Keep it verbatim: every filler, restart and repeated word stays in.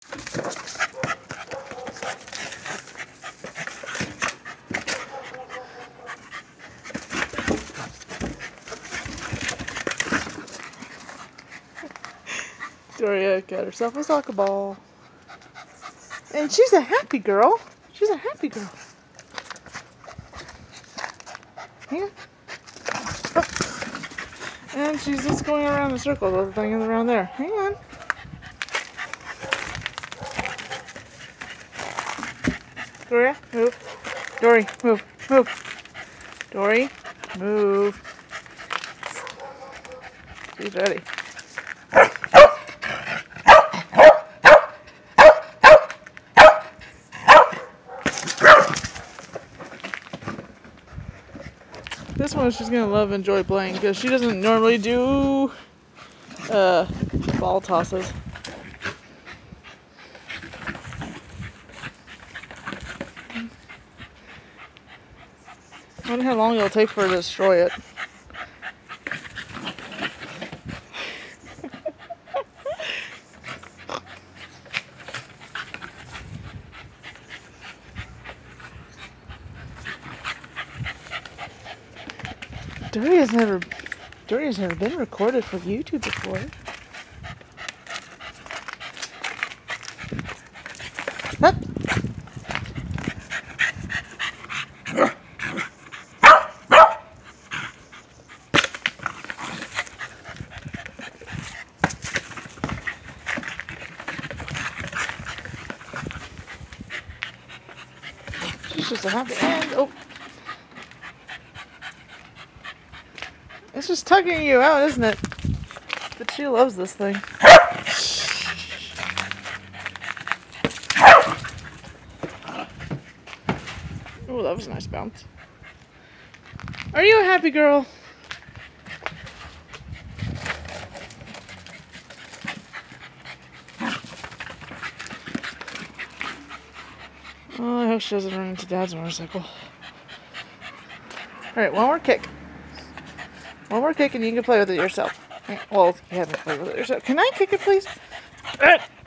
Dorea got herself a soccer ball. And she's a happy girl. She's a happy girl. Yeah. Oh. And she's just going around in a circle. The thing is around there. Hang on. Dorea, move. Dory, move. Move. Dory, move. She's ready. This one she's gonna love and enjoy playing because she doesn't normally do uh, ball tosses. I wonder how long it'll take for her to destroy it. Dorea's never, Dorea's never been recorded for YouTube before. Hup. She's just a happy and oh. It's just tugging you out, isn't it? But she loves this thing. Oh, that was a nice bounce. Are you a happy girl? Oh, I hope she doesn't run into Dad's motorcycle. Alright, one more kick. One more kick and you can play with it yourself. Well, you haven't played with it yourself. Can I kick it, please?